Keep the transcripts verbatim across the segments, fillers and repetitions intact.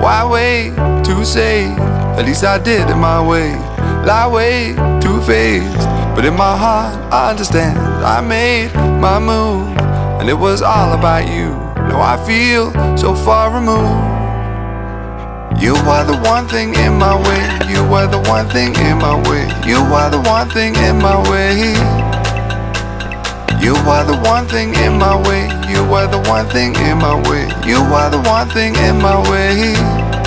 Why wait to say? At least I did it my way. Lie way too faced, but in my heart I understand. I made my move, and it was all about you. Now I feel so far removed. You are the one thing in my way. You are the one thing in my way. You are the one thing in my way. You are the one thing in my way. You are the one thing in my way. You are the one thing in my way.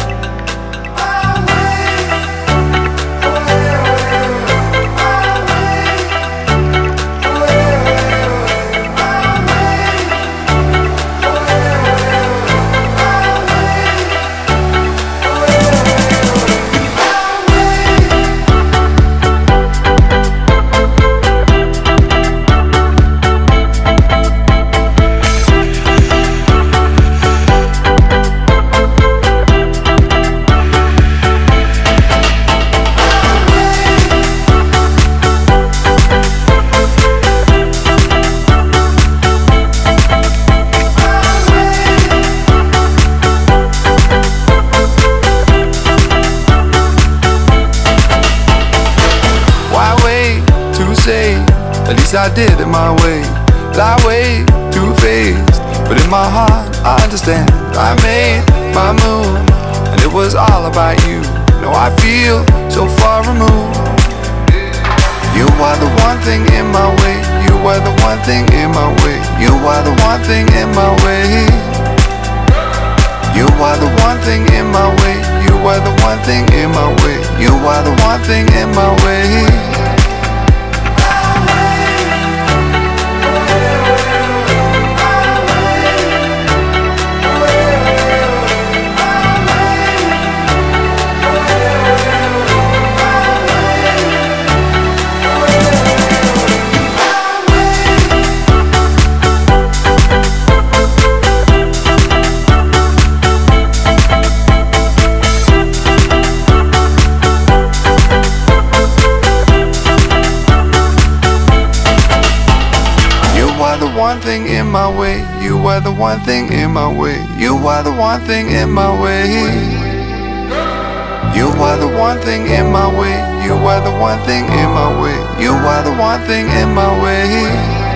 At least I did it my way. Lie way too faced, but in my heart I understand. I made my move, and it was all about you. Now I feel so far removed. You are the one thing in my way. You are the one thing in my way. You are the one thing in my way. You are the one thing in my way. You are the one thing in my way. You are the one thing in my way. One thing in my way. You are the one thing in my way. You are the one thing in my way. You are the one thing in my way. You are the one thing in my way. You are the one thing in my way.